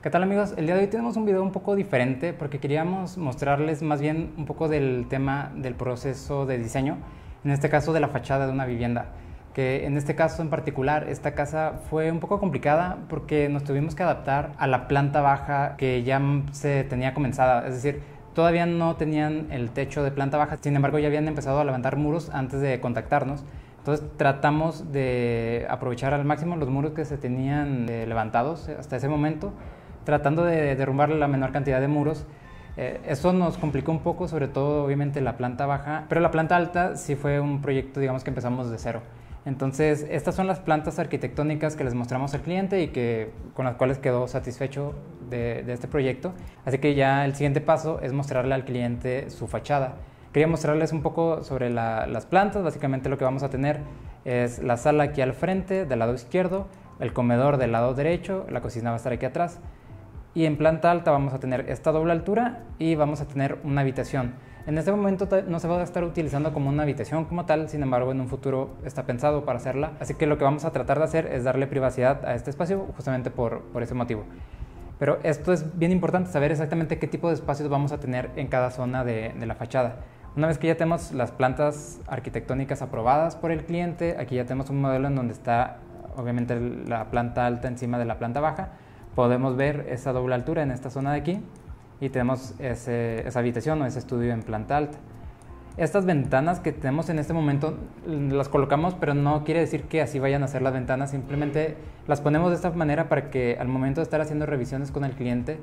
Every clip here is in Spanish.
¿Qué tal, amigos? El día de hoy tenemos un video un poco diferente porque queríamos mostrarles más bien un poco del tema del proceso de diseño, en este caso de la fachada de una vivienda, que en este caso en particular esta casa fue un poco complicada porque nos tuvimos que adaptar a la planta baja que ya se tenía comenzada, es decir, todavía no tenían el techo de planta baja, sin embargo ya habían empezado a levantar muros antes de contactarnos. Entonces tratamos de aprovechar al máximo los muros que se tenían levantados hasta ese momento, tratando de derrumbar la menor cantidad de muros. Eso nos complicó un poco, sobre todo obviamente la planta baja, pero la planta alta sí fue un proyecto, digamos, que empezamos de cero. Entonces estas son las plantas arquitectónicas que les mostramos al cliente y con las cuales quedó satisfecho de este proyecto. Así que ya el siguiente paso es mostrarle al cliente su fachada. Quería mostrarles un poco sobre las plantas. Básicamente lo que vamos a tener es la sala aquí al frente del lado izquierdo, el comedor del lado derecho, la cocina va a estar aquí atrás. Y en planta alta vamos a tener esta doble altura y vamos a tener una habitación. En este momento no se va a estar utilizando como una habitación como tal, sin embargo en un futuro está pensado para hacerla. Así que lo que vamos a tratar de hacer es darle privacidad a este espacio justamente por ese motivo. Pero esto es bien importante, saber exactamente qué tipo de espacios vamos a tener en cada zona de la fachada. Una vez que ya tenemos las plantas arquitectónicas aprobadas por el cliente, aquí ya tenemos un modelo en donde está obviamente la planta alta encima de la planta baja. Podemos ver esa doble altura en esta zona de aquí y tenemos esa habitación o ese estudio en planta alta. Estas ventanas que tenemos en este momento las colocamos, pero no quiere decir que así vayan a ser las ventanas, simplemente las ponemos de esta manera para que al momento de estar haciendo revisiones con el cliente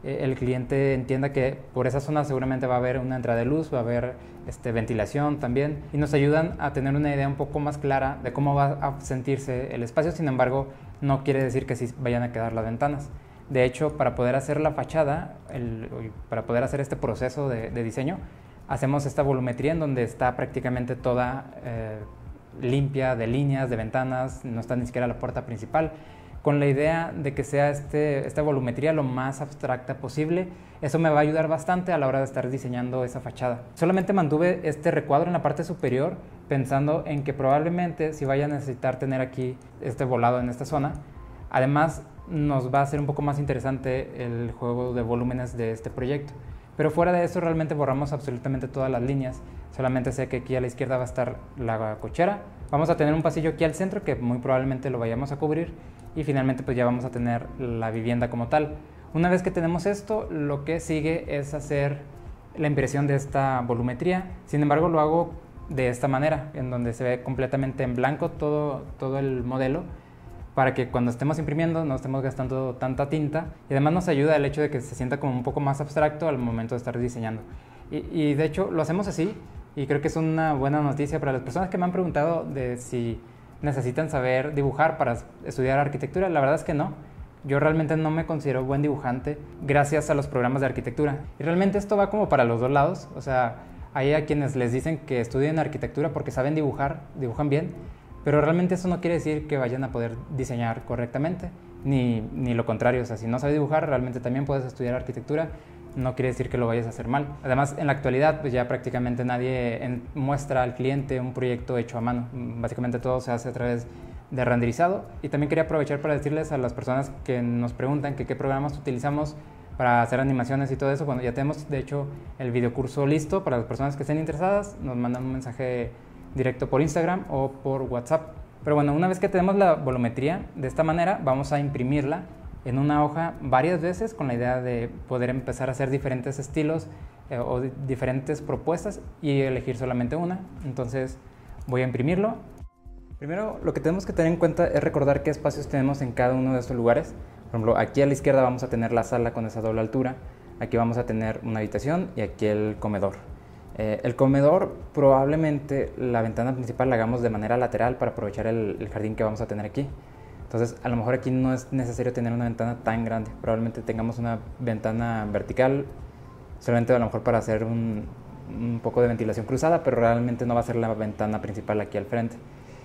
entienda que por esa zona seguramente va a haber una entrada de luz, va a haber ventilación también, y nos ayudan a tener una idea un poco más clara de cómo va a sentirse el espacio. Sin embargo, no quiere decir que sí vayan a quedar las ventanas. De hecho, para poder hacer la fachada, para poder hacer este proceso de diseño, hacemos esta volumetría en donde está prácticamente toda limpia de líneas, de ventanas, no está ni siquiera la puerta principal, con la idea de que sea esta volumetría lo más abstracta posible. Eso me va a ayudar bastante a la hora de estar diseñando esa fachada. Solamente mantuve este recuadro en la parte superior, pensando en que probablemente si vaya a necesitar tener aquí este volado en esta zona. Además, nos va a hacer un poco más interesante el juego de volúmenes de este proyecto. Pero fuera de eso, realmente borramos absolutamente todas las líneas. Solamente sé que aquí a la izquierda va a estar la cochera. Vamos a tener un pasillo aquí al centro que muy probablemente lo vayamos a cubrir. Y finalmente pues ya vamos a tener la vivienda como tal. Una vez que tenemos esto, lo que sigue es hacer la impresión de esta volumetría. Sin embargo, lo hago de esta manera, en donde se ve completamente en blanco todo el modelo, para que cuando estemos imprimiendo no estemos gastando tanta tinta, y además nos ayuda el hecho de que se sienta como un poco más abstracto al momento de estar diseñando. Y de hecho lo hacemos así, y creo que es una buena noticia para las personas que me han preguntado de si necesitan saber dibujar para estudiar arquitectura. La verdad es que no. Yo realmente no me considero buen dibujante gracias a los programas de arquitectura. Y realmente esto va como para los dos lados. O sea, hay a quienes les dicen que estudien arquitectura porque saben dibujar, dibujan bien, pero realmente eso no quiere decir que vayan a poder diseñar correctamente, ni lo contrario. O sea, si no sabes dibujar, realmente también puedes estudiar arquitectura. No quiere decir que lo vayas a hacer mal. Además, en la actualidad, pues ya prácticamente nadie muestra al cliente un proyecto hecho a mano. Básicamente todo se hace a través de renderizado. Y también quería aprovechar para decirles a las personas que nos preguntan que qué programas utilizamos para hacer animaciones y todo eso. Bueno, ya tenemos, de hecho, el videocurso listo para las personas que estén interesadas. Nos mandan un mensaje directo por Instagram o por WhatsApp. Pero bueno, una vez que tenemos la volumetría, de esta manera vamos a imprimirla en una hoja varias veces con la idea de poder empezar a hacer diferentes estilos o diferentes propuestas y elegir solamente una. Entonces voy a imprimirlo. Primero, lo que tenemos que tener en cuenta es recordar qué espacios tenemos en cada uno de estos lugares. Por ejemplo, aquí a la izquierda vamos a tener la sala con esa doble altura, aquí vamos a tener una habitación y aquí el comedor. El comedor, probablemente la ventana principal la hagamos de manera lateral para aprovechar el jardín que vamos a tener aquí. Entonces, a lo mejor aquí no es necesario tener una ventana tan grande. Probablemente tengamos una ventana vertical, solamente a lo mejor para hacer un poco de ventilación cruzada, pero realmente no va a ser la ventana principal aquí al frente.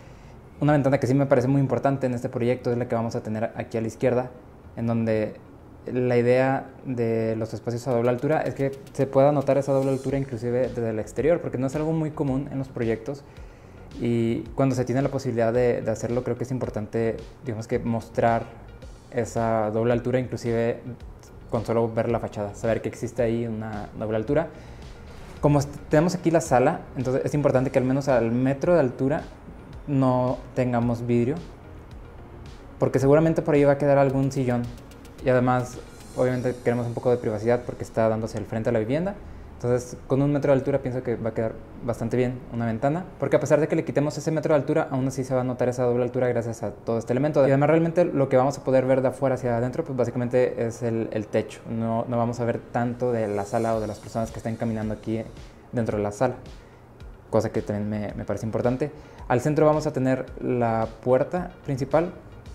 Una ventana que sí me parece muy importante en este proyecto es la que vamos a tener aquí a la izquierda, en donde la idea de los espacios a doble altura es que se pueda notar esa doble altura inclusive desde el exterior, porque no es algo muy común en los proyectos. Y cuando se tiene la posibilidad de hacerlo, creo que es importante, digamos, que mostrar esa doble altura, inclusive con solo ver la fachada, saber que existe ahí una doble altura. Como tenemos aquí la sala, entonces es importante que al menos al metro de altura no tengamos vidrio, porque seguramente por ahí va a quedar algún sillón, y además obviamente queremos un poco de privacidad porque está dándose el frente a la vivienda. Entonces, con 1 metro de altura pienso que va a quedar bastante bien una ventana, porque a pesar de que le quitemos ese metro de altura, aún así se va a notar esa doble altura gracias a todo este elemento. Y además realmente lo que vamos a poder ver de afuera hacia adentro, pues básicamente es el techo. No vamos a ver tanto de la sala o de las personas que estén caminando aquí dentro de la sala, cosa que también me parece importante. Al centro vamos a tener la puerta principal.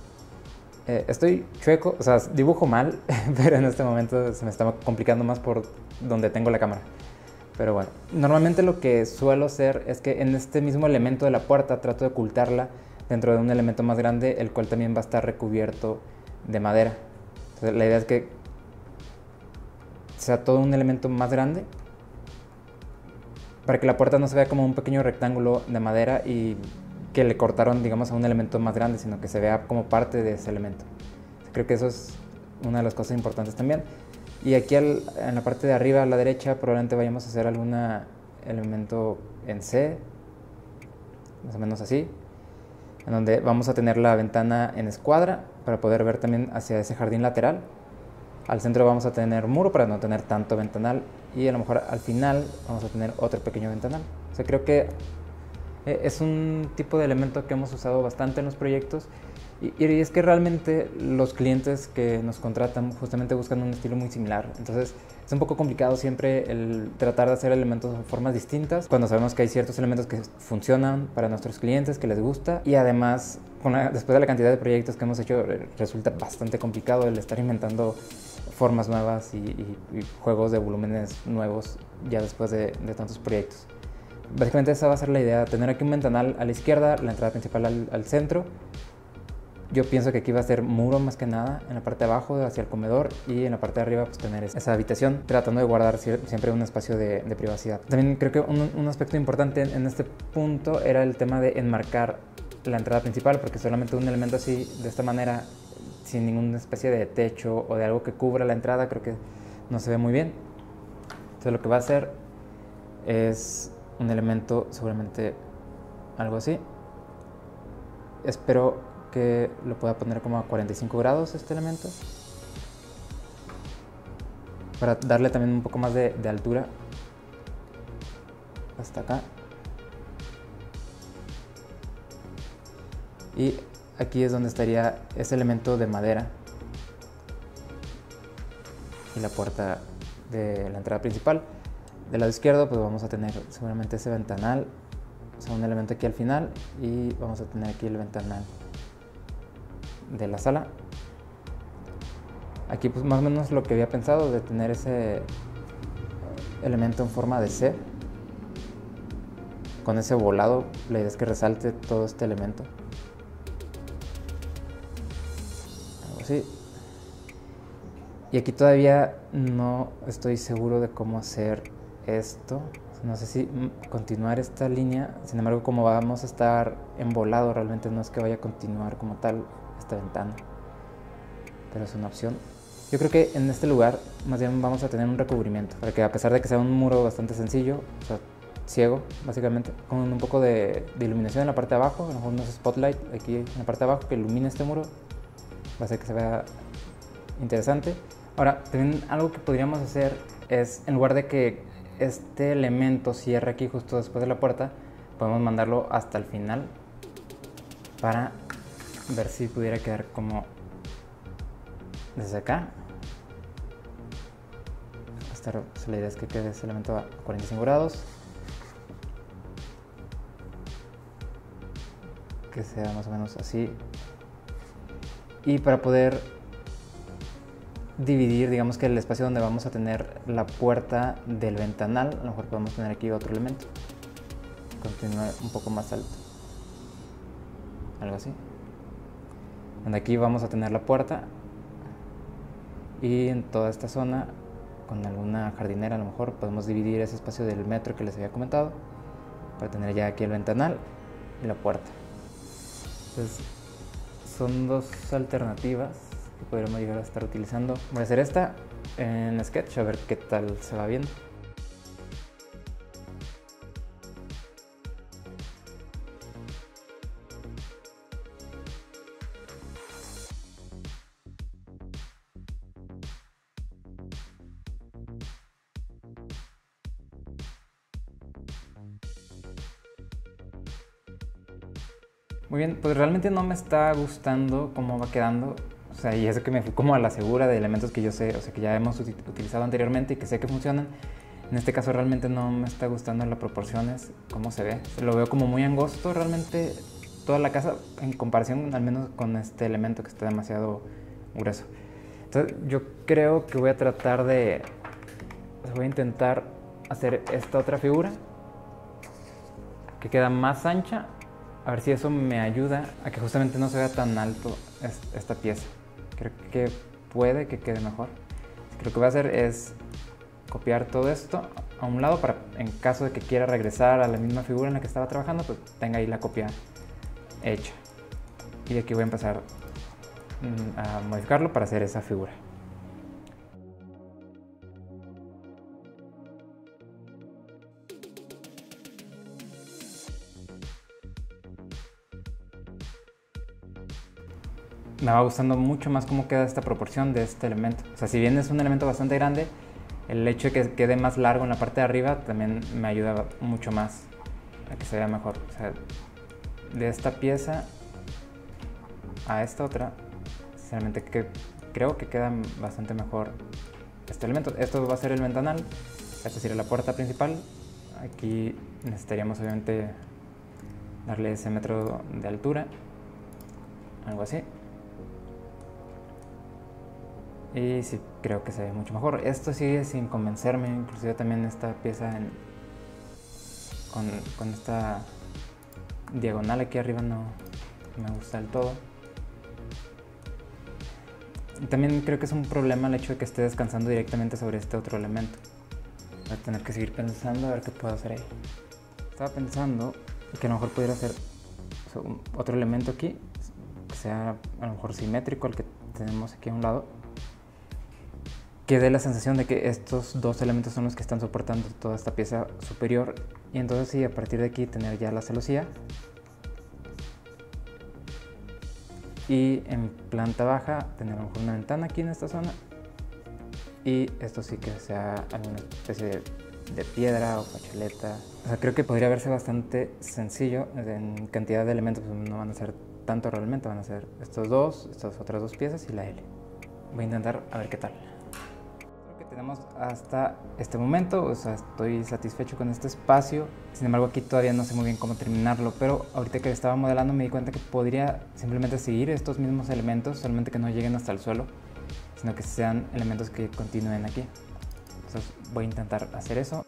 Estoy chueco, o sea, dibujo mal, pero en este momento se me está complicando más por donde tengo la cámara. Pero bueno, normalmente lo que suelo hacer es que en este mismo elemento de la puerta trato de ocultarla dentro de un elemento más grande, el cual también va a estar recubierto de madera. Entonces, la idea es que sea todo un elemento más grande para que la puerta no se vea como un pequeño rectángulo de madera y que le cortaron, digamos, a un elemento más grande, sino que se vea como parte de ese elemento. Creo que eso es una de las cosas importantes también. Y aquí en la parte de arriba a la derecha probablemente vayamos a hacer algún elemento en C, más o menos así, en donde vamos a tener la ventana en escuadra para poder ver también hacia ese jardín lateral. Al centro vamos a tener muro para no tener tanto ventanal, y a lo mejor al final vamos a tener otro pequeño ventanal. O sea, creo que es un tipo de elemento que hemos usado bastante en los proyectos, y es que realmente los clientes que nos contratan justamente buscan un estilo muy similar. Entonces es un poco complicado siempre el tratar de hacer elementos de formas distintas cuando sabemos que hay ciertos elementos que funcionan para nuestros clientes, que les gusta, y además después de la cantidad de proyectos que hemos hecho resulta bastante complicado el estar inventando formas nuevas y juegos de volúmenes nuevos ya después de tantos proyectos. Básicamente esa va a ser la idea, tener aquí un ventanal a la izquierda, la entrada principal al centro. Yo pienso que aquí va a ser muro más que nada, en la parte de abajo hacia el comedor, y en la parte de arriba pues tener esa habitación, tratando de guardar siempre un espacio de privacidad. También creo que un aspecto importante en este punto era el tema de enmarcar la entrada principal, porque solamente un elemento así, de esta manera, sin ninguna especie de techo o de algo que cubra la entrada, creo que no se ve muy bien. Entonces lo que va a hacer es un elemento seguramente algo así. Espero que lo pueda poner como a 45 grados este elemento, para darle también un poco más de altura hasta acá. Y aquí es donde estaría ese elemento de madera y la puerta de la entrada principal. Del lado izquierdo pues vamos a tener seguramente ese ventanal, o sea, un elemento aquí al final, y vamos a tener aquí el ventanal de la sala. Aquí pues más o menos lo que había pensado de tener ese elemento en forma de C, con ese volado. La idea es que resalte todo este elemento, algo así. Y aquí todavía no estoy seguro de cómo hacer esto. No sé si continuar esta línea. Sin embargo, como vamos a estar embolado, realmente no es que vaya a continuar como tal esta ventana, pero es una opción. Yo creo que en este lugar más bien vamos a tener un recubrimiento, para que a pesar de que sea un muro bastante sencillo, o sea, ciego básicamente, con un poco de iluminación en la parte de abajo, a lo mejor unos spotlight aquí en la parte de abajo que ilumine este muro, va a hacer que se vea interesante. Ahora, también algo que podríamos hacer es, en lugar de que este elemento cierre aquí justo después de la puerta, podemos mandarlo hasta el final para ver si pudiera quedar como desde acá. La idea es que quede ese elemento a 45 grados, que sea más o menos así, y para poder dividir, digamos que el espacio donde vamos a tener la puerta del ventanal, a lo mejor podemos tener aquí otro elemento, continúa un poco más alto, algo así, donde aquí vamos a tener la puerta, y en toda esta zona con alguna jardinera a lo mejor podemos dividir ese espacio del metro que les había comentado, para tener ya aquí el ventanal y la puerta. Entonces son dos alternativas que podríamos llegar a estar utilizando. Voy a hacer esta en Sketch a ver qué tal se va viendo. Muy bien, pues realmente no me está gustando cómo va quedando. O sea, y eso que me fui como a la segura de elementos que yo sé, o sea, que ya hemos utilizado anteriormente y que sé que funcionan. En este caso realmente no me está gustando las proporciones, cómo se ve. Lo veo como muy angosto realmente toda la casa en comparación al menos con este elemento que está demasiado grueso. Entonces yo creo que voy a tratar de... voy a intentar hacer esta otra figura que queda más ancha. A ver si eso me ayuda a que justamente no se vea tan alto esta pieza. Creo que puede que quede mejor. Así que lo que voy a hacer es copiar todo esto a un lado para, en caso de que quiera regresar a la misma figura en la que estaba trabajando, pues tenga ahí la copia hecha. Y de aquí voy a empezar a modificarlo para hacer esa figura. Me va gustando mucho más cómo queda esta proporción de este elemento. O sea, si bien es un elemento bastante grande, el hecho de que quede más largo en la parte de arriba también me ayuda mucho más a que se vea mejor. O sea, de esta pieza a esta otra, sinceramente creo que queda bastante mejor este elemento. Esto va a ser el ventanal, esta sería la puerta principal. Aquí necesitaríamos obviamente darle ese metro de altura, algo así. Y sí, creo que se ve mucho mejor. Esto sigue sin convencerme, inclusive también esta pieza con esta diagonal aquí arriba no me gusta del todo. Y también creo que es un problema el hecho de que esté descansando directamente sobre este otro elemento. Voy a tener que seguir pensando a ver qué puedo hacer ahí. Estaba pensando que a lo mejor pudiera hacer otro elemento aquí, que sea a lo mejor simétrico al que tenemos aquí a un lado, que dé la sensación de que estos dos elementos son los que están soportando toda esta pieza superior, y entonces sí, a partir de aquí tener ya la celosía. Y en planta baja tener a lo mejor una ventana aquí en esta zona, y esto sí que sea alguna especie de piedra o facholeta. O sea, creo que podría verse bastante sencillo. En cantidad de elementos pues no van a ser tanto realmente, van a ser estos dos, estas otras dos piezas y la L. Voy a intentar a ver qué tal. Tenemos hasta este momento, o sea, estoy satisfecho con este espacio. Sin embargo, aquí todavía no sé muy bien cómo terminarlo, pero ahorita que lo estaba modelando me di cuenta que podría simplemente seguir estos mismos elementos, solamente que no lleguen hasta el suelo, sino que sean elementos que continúen aquí. Entonces voy a intentar hacer eso.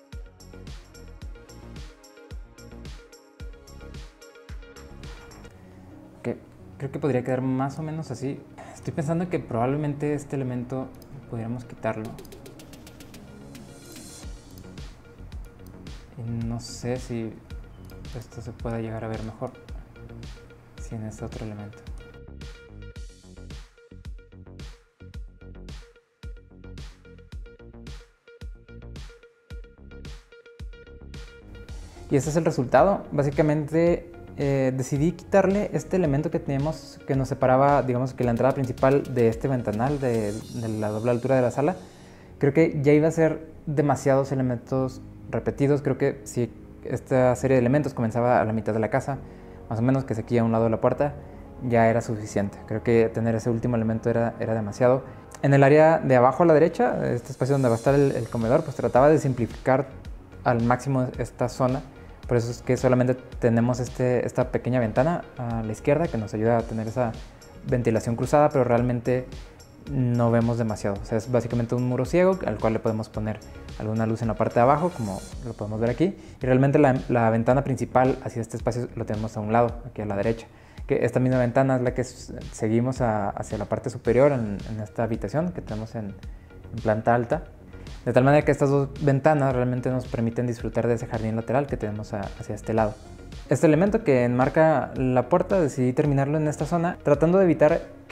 Okay. Creo que podría quedar más o menos así. Estoy pensando que probablemente este elemento pudiéramos quitarlo. Y no sé si esto se pueda llegar a ver mejor sin este otro elemento. Y ese es el resultado. Básicamente decidí quitarle este elemento que teníamos que nos separaba, digamos que la entrada principal de este ventanal de la doble altura de la sala. Creo que ya iba a ser demasiados elementos repetidos. Creo que si esta serie de elementos comenzaba a la mitad de la casa, más o menos, que es aquí a un lado de la puerta, ya era suficiente. Creo que tener ese último elemento era demasiado. En el área de abajo a la derecha, este espacio donde va a estar el comedor, pues trataba de simplificar al máximo esta zona. Por eso es que solamente tenemos esta pequeña ventana a la izquierda que nos ayuda a tener esa ventilación cruzada, pero realmente no vemos demasiado. O sea, es básicamente un muro ciego al cual le podemos poner alguna luz en la parte de abajo, como lo podemos ver aquí. Y realmente la ventana principal hacia este espacio lo tenemos a un lado, aquí a la derecha. Que esta misma ventana es la que seguimos hacia la parte superior en esta habitación que tenemos en planta alta. De tal manera que estas dos ventanas realmente nos permiten disfrutar de ese jardín lateral que tenemos hacia este lado. Este elemento que enmarca la puerta decidí terminarlo en esta zona, tratando de evitar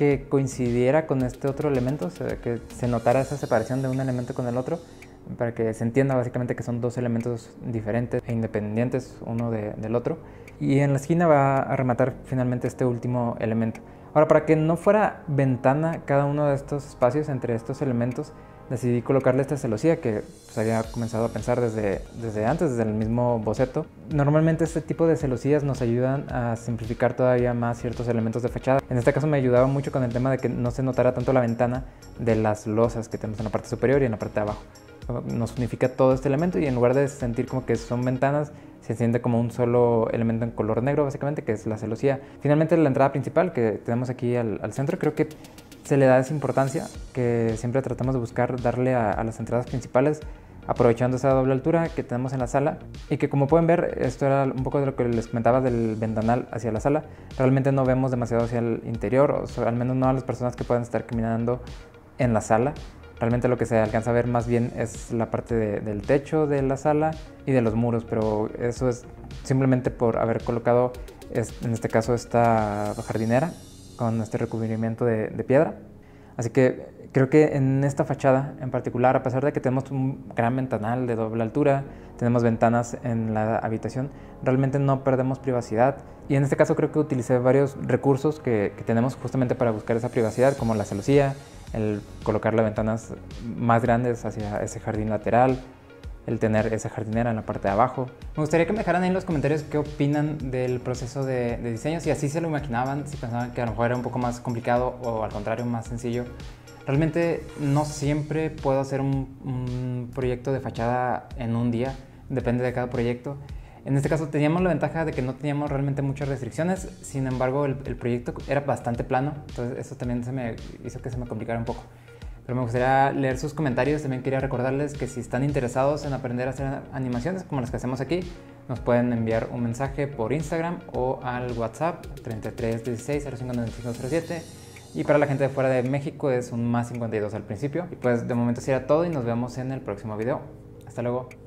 que coincidiera con este otro elemento, o sea, que se notara esa separación de un elemento con el otro, para que se entienda básicamente que son dos elementos diferentes e independientes uno del otro. Y en la esquina va a rematar finalmente este último elemento. Ahora, para que no fuera ventana cada uno de estos espacios entre estos elementos, decidí colocarle esta celosía que pues, había comenzado a pensar desde antes, desde el mismo boceto. Normalmente este tipo de celosías nos ayudan a simplificar todavía más ciertos elementos de fachada. En este caso me ayudaba mucho con el tema de que no se notara tanto la ventana de las losas que tenemos en la parte superior y en la parte de abajo. Nos unifica todo este elemento y en lugar de sentir como que son ventanas, se siente como un solo elemento en color negro básicamente, que es la celosía. Finalmente la entrada principal que tenemos aquí al centro, creo que se le da esa importancia que siempre tratamos de buscar darle a las entradas principales, aprovechando esa doble altura que tenemos en la sala, y que como pueden ver, esto era un poco de lo que les comentaba del ventanal hacia la sala. Realmente no vemos demasiado hacia el interior, o sea, al menos no a las personas que puedan estar caminando en la sala. Realmente lo que se alcanza a ver más bien es la parte del techo de la sala y de los muros, pero eso es simplemente por haber colocado, en este caso, esta jardinera con este recubrimiento de piedra. Así que creo que en esta fachada en particular, a pesar de que tenemos un gran ventanal de doble altura, tenemos ventanas en la habitación, realmente no perdemos privacidad. Y en este caso creo que utilicé varios recursos que tenemos justamente para buscar esa privacidad, como la celosía, el colocar las ventanas más grandes hacia ese jardín lateral, el tener esa jardinera en la parte de abajo. Me gustaría que me dejaran ahí en los comentarios qué opinan del proceso de diseño, si así se lo imaginaban, si pensaban que a lo mejor era un poco más complicado o al contrario más sencillo. Realmente no siempre puedo hacer un proyecto de fachada en un día, depende de cada proyecto. En este caso teníamos la ventaja de que no teníamos realmente muchas restricciones, sin embargo el proyecto era bastante plano, entonces eso también hizo que se me complicara un poco. Pero me gustaría leer sus comentarios. También quería recordarles que si están interesados en aprender a hacer animaciones como las que hacemos aquí, nos pueden enviar un mensaje por Instagram o al WhatsApp 33 16 05 95 07. Y para la gente de fuera de México es un +52 al principio. Y pues de momento será todo y nos vemos en el próximo video. Hasta luego.